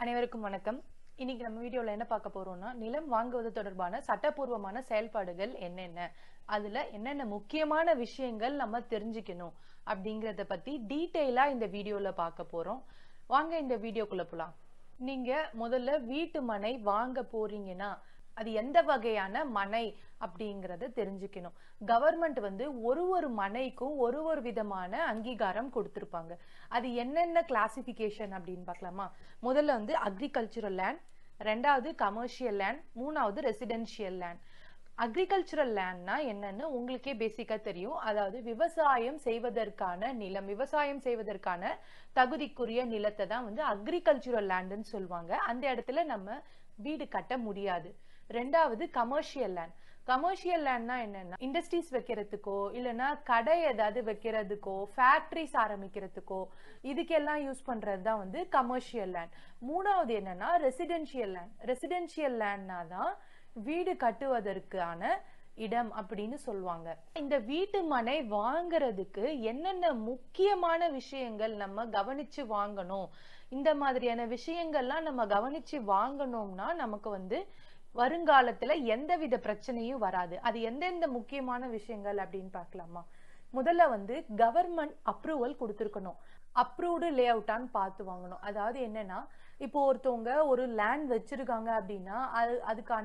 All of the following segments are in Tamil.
அனைவருக்கும் வணக்கம். இன்னைக்கு நம்ம வீடியோல என்ன பார்க்க போறோம்னா, நிலம் வாங்குவது தொடர்பான சட்டப்பூர்வமான செயல்பாடுகள் என்னென்ன, அதுல என்னென்ன முக்கியமான விஷயங்கள் நம்ம தெரிஞ்சுக்கணும் அப்படிங்கறத பத்தி டீடைலா இந்த வீடியோல பார்க்க போறோம். வாங்க இந்த வீடியோக்குள்ள போலாம். நீங்க முதல்ல வீட்டு மனை வாங்க போறீங்கன்னா அது எந்த வகையான மனை அப்படிங்கறத தெரிஞ்சுக்கணும். கவர்மெண்ட் ஒரு மனைக்கும் ஒரு விதமான அங்கீகாரம் கொடுத்திருப்பாங்க. அது என்னென்ன கிளாசிபிகேஷன் அப்படின்னு பார்க்கலாமா? முதல்ல அக்ரிகல்ச்சுரல் லேண்ட், ரெண்டாவது கமர்ஷியல் லேண்ட், மூணாவது ரெசிடென்ஷியல் லேண்ட். அக்ரிகல்ச்சுரல் லேண்ட்னா என்னன்னு உங்களுக்கே பேசிக்கா தெரியும். அதாவது விவசாயம் செய்வதற்கான நிலம், விவசாயம் செய்வதற்கான தகுதிக்குரிய நிலத்தை தான் அக்ரிகல்ச்சுரல் லேண்ட்னு சொல்லுவாங்க. அந்த இடத்துல நம்ம வீடு கட்ட முடியாது. ரெண்டாவது கமர்ஷியல் லேண்ட். கமர்ஷியல் லேண்ட்னா என்னன்னா, இண்டஸ்ட்ரீஸ் வைக்கிறதுக்கோ இல்லைன்னா கடை ஏதாவது வைக்கிறதுக்கோ ஃபேக்டரிஸ் ஆரம்பிக்கிறதுக்கோ இதுக்கெல்லாம் யூஸ் பண்றதுதான் கமர்ஷியல் லேண்ட். மூணாவது என்னன்னா ரெசிடென்ஷியல் லேண்ட். ரெசிடென்ஷியல் லேண்ட்னா தான் வீடு கட்டுவதற்கான இடம் அப்படின்னு சொல்லுவாங்க. இந்த வீட்டு மனை வாங்குறதுக்கு என்னென்ன முக்கியமான விஷயங்கள் நம்ம கவனிச்சு வாங்கணும், இந்த மாதிரியான விஷயங்கள்லாம் நம்ம கவனிச்சு வாங்கணும்னா நமக்கு வருங்காலத்துல எந்தவித பிரச்சனையும் வராது. அது எந்தெந்த முக்கியமான விஷயங்கள் அப்படின்னு பார்க்கலாமா? முதல்ல கவர்மெண்ட் அப்ரூவல் கொடுத்துருக்கணும். அப்ரூவ்டு லே அவுட்டான்னு பார்த்து வாங்கணும். அதாவது என்னன்னா, இப்போ ஒருத்தவங்க ஒரு லேண்ட் வச்சிருக்காங்க அப்படின்னா அதுக்கான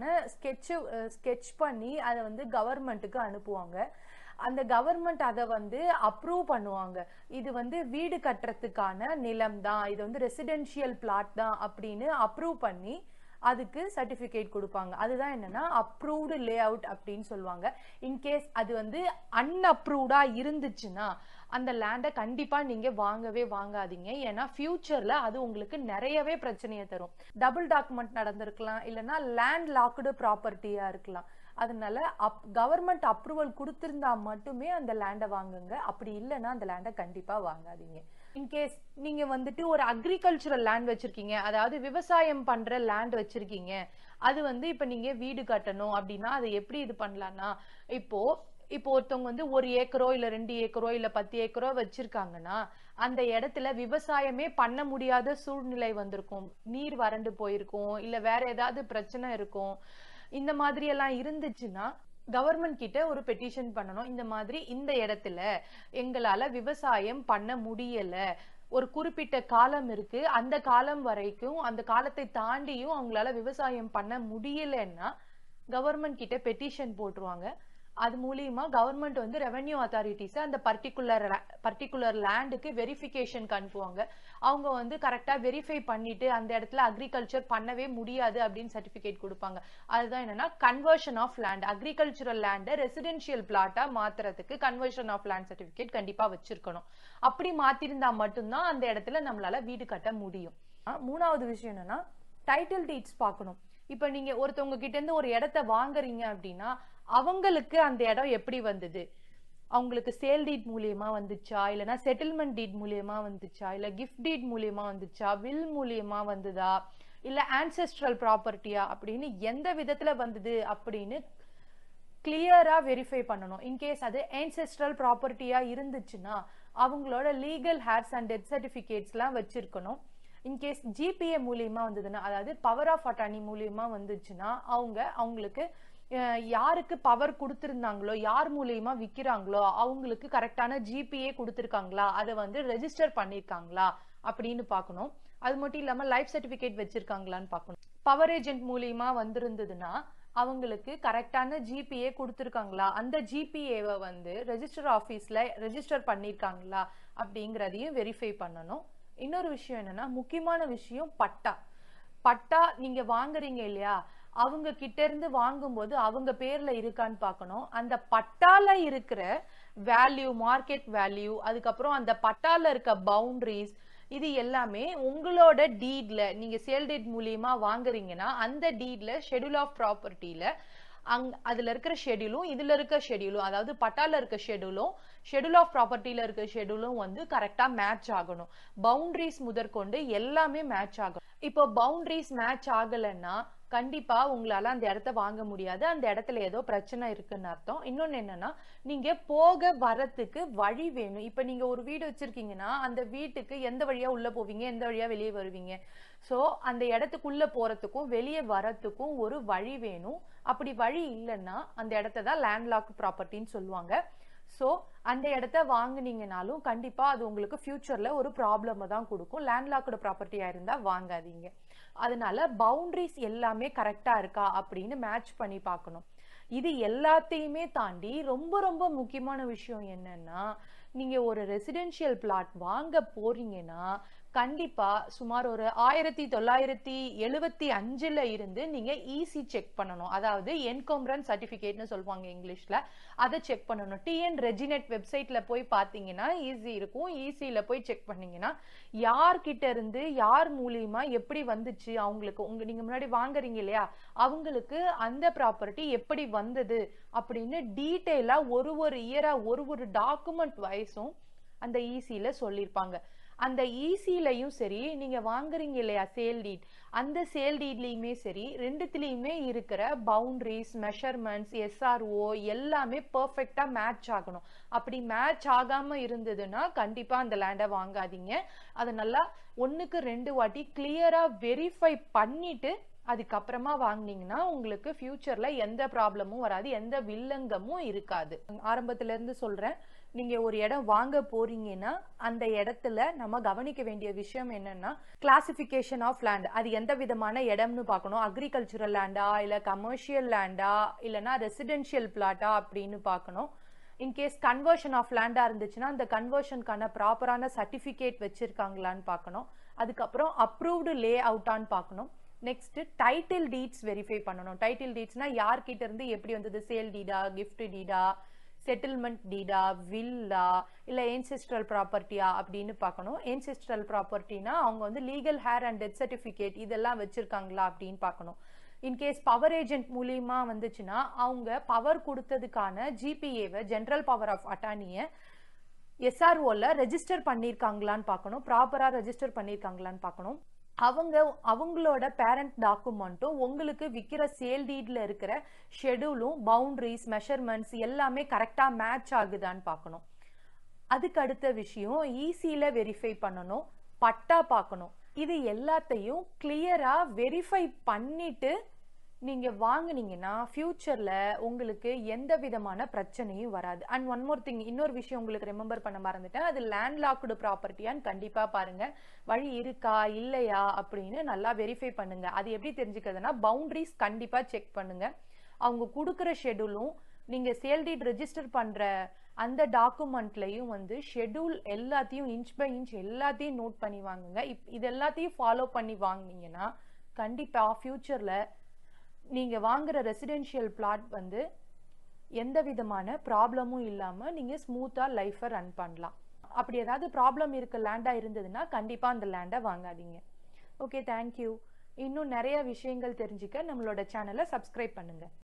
ஸ்கெட்ச் பண்ணி அதை கவர்மெண்ட்டுக்கு அனுப்புவாங்க. அந்த கவர்மெண்ட் அதை அப்ரூவ் பண்ணுவாங்க. இது வீடு கட்டுறதுக்கான நிலம் தான், இது ரெசிடென்ஷியல் பிளாட் தான் அப்படின்னு அப்ரூவ் பண்ணி அதுக்கு சர்டிபிகேட் கொடுப்பாங்க. அதுதான் என்னன்னா அப்ரூவ்டு லே அவுட் அப்படின்னு சொல்லுவாங்க. இன்கேஸ் அது அன்அப்ரூவ்டா இருந்துச்சுன்னா அந்த லேண்டை கண்டிப்பா நீங்க வாங்கவே வாங்காதீங்க. ஏன்னா ஃபியூச்சர்ல அது உங்களுக்கு நிறையவே பிரச்சனையை தரும். டபுள் டாக்குமெண்ட் நடந்திருக்கலாம், இல்லைன்னா லேண்ட் லாக்டு ப்ராப்பர்ட்டியா இருக்கலாம். அதனால கவர்மெண்ட் அப்ரூவல் கொடுத்திருந்தா மட்டுமே அந்த லேண்டை வாங்குங்க. அப்படி இல்லைன்னா அந்த லேண்டை கண்டிப்பா வாங்காதீங்க. இன்கேஸ் நீங்க ஒரு அக்ரிகல்ச்சுரல் லேண்ட் வச்சிருக்கீங்க, அதாவது விவசாயம் பண்ற லேண்ட் வச்சிருக்கீங்க, அது இப்ப நீங்க வீடு கட்டணும் அப்படின்னா அதை எப்படி இது பண்ணலாம்னா, இப்போ ஒருத்தவங்க 1 ஏக்கரோ இல்ல 2 ஏக்கரோ இல்ல 10 ஏக்கரோ வச்சிருக்காங்கன்னா அந்த இடத்துல விவசாயமே பண்ண முடியாத சூழ்நிலை வந்திருக்கும். நீர் வறண்டு போயிருக்கும், இல்ல வேற ஏதாவது பிரச்சனை இருக்கும். இந்த மாதிரி எல்லாம் இருந்துச்சுன்னா கவர்மெண்ட் கிட்ட ஒரு பெட்டிஷன் பண்ணணும். இந்த மாதிரி இந்த இடத்துல எங்களால விவசாயம் பண்ண முடியல, ஒரு குறிப்பிட்ட காலம் இருக்கு, அந்த காலம் வரைக்கும் அந்த காலத்தை தாண்டியும் அவங்களால விவசாயம் பண்ண முடியலன்னா கவர்மெண்ட் கிட்ட பெட்டிஷன் போட்டுருவாங்க. அது மூலியமா கவர்மெண்ட் ரெவென்யூ அத்தாரிட்டிஸ் அந்த பர்டிகுலர் லேண்டுக்கு வெரிஃபிகேஷன் அனுப்புவாங்க. அவங்க கரெக்டா வெரிஃபை பண்ணிட்டு அந்த இடத்துல அக்ரிகல்ச்சர் பண்ணவே முடியாது அப்படின்னு சர்டிபிகேட் கொடுப்பாங்க. அதுதான் என்னன்னா கன்வர்ஷன் ஆஃப் லேண்ட். அக்ரிகல்ச்சரல் லேண்டை ரெசிடென்ஷியல் பிளாட்டா மாத்துறதுக்கு கன்வர்ஷன் ஆஃப் லேண்ட் சர்டிபிகேட் கண்டிப்பா வச்சிருக்கணும். அப்படி மாத்திருந்தா மட்டும்தான் அந்த இடத்துல நம்மளால வீடு கட்ட முடியும். மூணாவது விஷயம் என்னன்னா டைட்டில் டீட்ஸ் பார்க்கணும். இப்ப நீங்க ஒருத்தவங்க கிட்ட இருந்து ஒரு இடத்த வாங்குறீங்க அப்படின்னா அவங்களுக்கு அந்த இடம் எப்படி வந்தது, அவங்களுக்கு சேல் டீட் மூலியமா வந்துச்சா, இல்லைன்னா செட்டில்மெண்ட் டீட் மூலியமா வந்துச்சா, இல்ல கிஃப்ட் டீட் மூலியமா வந்துச்சா, வில் மூலியமா வந்ததா, இல்ல ஆன்செஸ்ட்ரல் ப்ராப்பர்ட்டியா அப்படின்னு எந்த விதத்துல வந்தது அப்படின்னு கிளியரா வெரிஃபை பண்ணணும். இன்கேஸ் அது ஆன்செஸ்ட்ரல் ப்ராப்பர்ட்டியா இருந்துச்சுன்னா அவங்களோட legal heirs and death certificates எல்லாம் வச்சிருக்கணும். இன்கேஸ் ஜிபிஏ மூலியமா வந்ததுன்னா, அதாவது பவர் ஆஃப் அட்டார்னி மூலியமா வந்துச்சுன்னா அவங்களுக்கு யாருக்கு பவர் கொடுத்திருந்தாங்களோ, யார் மூலியமா விக்கிறாங்களோ அவங்களுக்கு கரெக்டான ஜிபிஏ கொடுத்திருக்காங்களா, அதை ரெஜிஸ்டர் பண்ணிருக்காங்களா அப்படின்னு பார்க்கணும். அது மட்டும் இல்லாம லைஃப் சர்டிபிகேட் வச்சிருக்காங்களான்னு பார்க்கணும். பவர் ஏஜென்ட் மூலியமா வந்திருந்ததுன்னா அவங்களுக்கு கரெக்டான ஜிபிஏ கொடுத்திருக்காங்களா, அந்த ஜிபிஏவை ரெஜிஸ்டர் ஆபீஸ்ல ரெஜிஸ்டர் பண்ணிருக்காங்களா அப்படிங்கறதையும் வெரிஃபை பண்ணணும். இன்னொரு விஷயம் என்னன்னா, முக்கியமான விஷயம் பட்டா நீங்க வாங்குறீங்க இல்லையா, அவங்க கிட்ட இருந்து வாங்கும்போது அவங்க பேர்ல இருக்கான்னு பார்க்கணும். அந்த பட்டால இருக்கிற வேல்யூ, மார்க்கெட் வேல்யூ, அதுக்கப்புறம் அந்த பட்டால இருக்க பவுண்டரிஸ், இது எல்லாமே உங்களோட டீட்ல நீங்க சேல் டீட் மூலியமா வாங்குறீங்கன்னா அந்த டீட்ல ஷெட்யூல் ஆஃப் ப்ராப்பர்ட்டில அதுல இருக்கிற ஷெட்யூலும் இதுல இருக்க ஷெட்யூலும், அதாவது பட்டால இருக்க ஷெட்யூலும் ஷெட்யூல் ஆஃப் ப்ராப்பர்ட்டில இருக்க ஷெட்யூலும் கரெக்டா மேட்ச் ஆகணும். பவுண்டரிஸ் முதற்கொண்டு எல்லாமே மேட்ச் ஆகணும். இப்போ பவுண்டரிஸ் மேட்ச் ஆகலைன்னா கண்டிப்பா உங்களால அந்த இடத்த வாங்க முடியாது. அந்த இடத்துல ஏதோ பிரச்சனை இருக்குன்னு அர்த்தம். இன்னொன்னு என்னன்னா, நீங்க போக வரத்துக்கு வழி வேணும். இப்ப நீங்க ஒரு வீடு வச்சிருக்கீங்கன்னா, அந்த வீட்டுக்கு எந்த வழியா உள்ள போவீங்க? எந்த வழியா வெளிய வருவீங்க? சோ, அந்த இடத்துக்குள்ள போறதுக்கும், வெளிய வரத்துக்கும் ஒரு வழி வேணும். அப்படி வழி இல்லன்னா, அந்த இடத்த தான் லேண்ட்லாக்ட் ப்ராப்பர்ட்டின்னு சொல்லுவாங்க. சோ, அந்த இடத்த வாங்குனீங்கனாலும் கண்டிப்பா அது உங்களுக்கு ஃபியூச்சர்ல ஒரு ப்ராப்ளம தான் கொடுக்கும். லேண்ட்லாக்டு ப்ராப்பர்ட்டியா இருந்தா வாங்காதீங்க. அதனால பவுண்டரிஸ் எல்லாமே கரெக்டா இருக்கா அப்படின்னு மேட்ச் பண்ணி பார்க்கணும். இது எல்லாத்தையுமே தாண்டி ரொம்ப ரொம்ப முக்கியமான விஷயம் என்னன்னா, நீங்க ஒரு ரெசிடென்ஷியல் பிளாட் வாங்க போறீங்கன்னா கண்டிப்பா சுமார் ஒரு 1975ல இருந்து நீங்க இசி செக் பண்ணணும். அதாவது என்கம்பரன்ஸ் சர்டிபிகேட்னு சொல்லுவாங்க இங்கிலீஷ்ல. அதை செக் பண்ணணும். டிஎன் ரெஜினெட் வெப்சைட்ல போய் பாத்தீங்கன்னா ஈஸி இருக்கும். ஈஸியில போய் செக் பண்ணீங்கன்னா யார்கிட்ட இருந்து யார் மூலியமா எப்படி வந்துச்சு அவங்களுக்கு நீங்க முன்னாடி வாங்குறீங்க இல்லையா அவங்களுக்கு அந்த ப்ராப்பர்ட்டி எப்படி வந்தது அப்படின்னு டீட்டெயிலா ஒரு இயரா ஒரு டாக்குமெண்ட் வைஸும் அந்த ஈசியில சொல்லியிருப்பாங்க. அந்த ஈசிலையும் சரி நீங்க வாங்குறீங்க இல்லையா சேல் டீட், அந்த சேல் டீட்லயுமே சரி ரெண்டுத்திலயுமே இருக்கிற பவுண்டரிஸ், மெஷர்மெண்ட்ஸ், எஸ்ஆர்ஓ எல்லாமே பெர்ஃபெக்ட்டா மேட்ச் ஆகணும். அப்படி மேட்ச் ஆகாம இருந்ததுன்னா கண்டிப்பா அந்த லேண்டை வாங்காதீங்க. அதை நல்லா 1க்கு 2 வாட்டி கிளியரா வெரிஃபை பண்ணிட்டு அதுக்கப்புறமா வாங்குனீங்கன்னா உங்களுக்கு ஃபியூச்சர்ல எந்த ப்ராப்ளமும் வராது, எந்த வில்லங்கமும் இருக்காது. ஆரம்பத்துல இருந்து சொல்றேன், நீங்க ஒரு இடம் வாங்க போறீங்கன்னா அந்த இடத்துல நம்ம கவனிக்க வேண்டிய விஷயம் என்னன்னா கிளாசிபிகேஷன் ஆஃப் லேண்ட். அது எந்த விதமான இடம்னு பார்க்கணும். அக்ரிகல்ச்சுரல் லேண்டா இல்ல கமர்ஷியல் லேண்டா இல்லனா ரெசிடென்ஷியல் பிளாட்டா அப்படின்னு பார்க்கணும். இன்கேஸ் கன்வர்ஷன் ஆஃப் லேண்டா இருந்துச்சுன்னா அந்த கன்வர்ஷனுக்கான ப்ராப்பரான சர்டிபிகேட் வச்சிருக்காங்களான்னு பார்க்கணும். அதுக்கப்புறம் அப்ரூவ்டு லே அவுட்டான்னு பார்க்கணும். நெக்ஸ்ட் டைட்டில் டீட்ஸ் வெரிஃபை பண்ணணும். டைட்டில் டீட்ஸ்னா யார்கிட்ட இருந்து எப்படி வந்தது, சேல் டீடா, கிஃப்ட் டீடா, செட்டில்மெண்ட் டீடா, வில்லா இல்ல ஏன்செஸ்ட்ரல் ப்ராப்பர்ட்டியா அப்படின்னு பார்க்கணும். ஏன்செஸ்ட்ரல் ப்ராப்பர்ட்டினா அவங்க வந்து legal heir and death certificate இதெல்லாம் வச்சிருக்காங்களா அப்படின்னு பார்க்கணும். இன்கேஸ் பவர் ஏஜென்ட் மூலியமா வந்துச்சுன்னா அவங்க பவர் கொடுத்ததுக்கான ஜிபிஏவை ஜெனரல் பவர் ஆஃப் அட்டார்னியை எஸ்ஆர்ஓல ரெஜிஸ்டர் பண்ணிருக்காங்களான்னு பார்க்கணும். ப்ராப்பரா ரெஜிஸ்டர் பண்ணிருக்காங்களான்னு பார்க்கணும். அவங்களோட பேரண்ட் டாக்குமெண்ட்டும் உங்களுக்கு விற்கிற சேல் டீட்ல இருக்கிற ஷெடியூலும் பவுண்டரிஸ், மெஷர்மெண்ட்ஸ் எல்லாமே கரெக்டா மேட்ச் ஆகுதான்னு பார்க்கணும். அதுக்கு அடுத்த விஷயம் ஈஸியில வெரிஃபை பண்ணணும், பட்டா பார்க்கணும். இது எல்லாத்தையும் கிளியரா வெரிஃபை பண்ணிட்டு நீங்க வாங்குனீங்கன்னா ஃபியூச்சர்ல உங்களுக்கு எந்த விதமான பிரச்சனையும் வராது. அண்ட் ஒன் மோர் திங், இன்னொரு விஷயம் உங்களுக்கு ரிமெம்பர் பண்ண மறந்துட்டேன். அது லேண்ட்லாக்டு ப்ராப்பர்ட்டியான்னு கண்டிப்பா பாருங்க. வழி இருக்கா இல்லையா அப்படின்னு நல்லா வெரிஃபை பண்ணுங்க. அது எப்படி தெரிஞ்சுக்கிறதுனா பவுண்டரிஸ் கண்டிப்பா செக் பண்ணுங்க. அவங்க கொடுக்குற ஷெடியூலும் நீங்க சேல் டீட் ரெஜிஸ்டர் பண்ற அந்த டாக்குமெண்ட்லயும் வந்து ஷெடியூல் எல்லாத்தையும் இன்ச் பை இன்ச் எல்லாத்தையும் நோட் பண்ணி வாங்குங்க. இது எல்லாத்தையும் ஃபாலோ பண்ணி வாங்குனீங்கன்னா கண்டிப்பா ஃபியூச்சர்ல நீங்க வாங்குற ரெசிடென்ஷியல் பிளாட் வந்து எந்த விதமான ப்ராப்ளமும் இல்லாம நீங்க ஸ்மூத்தா லைஃபை ரன் பண்ணலாம். அப்படி ஏதாவது ப்ராப்ளம் இருக்க லேண்டா இருந்ததுன்னா கண்டிப்பா அந்த லேண்டை வாங்காதீங்க. Okay, thank you. இன்னும் நிறைய விஷயங்கள் தெரிஞ்சுக்க நம்மளோட சேனலை சப்ஸ்கிரைப் பண்ணுங்க.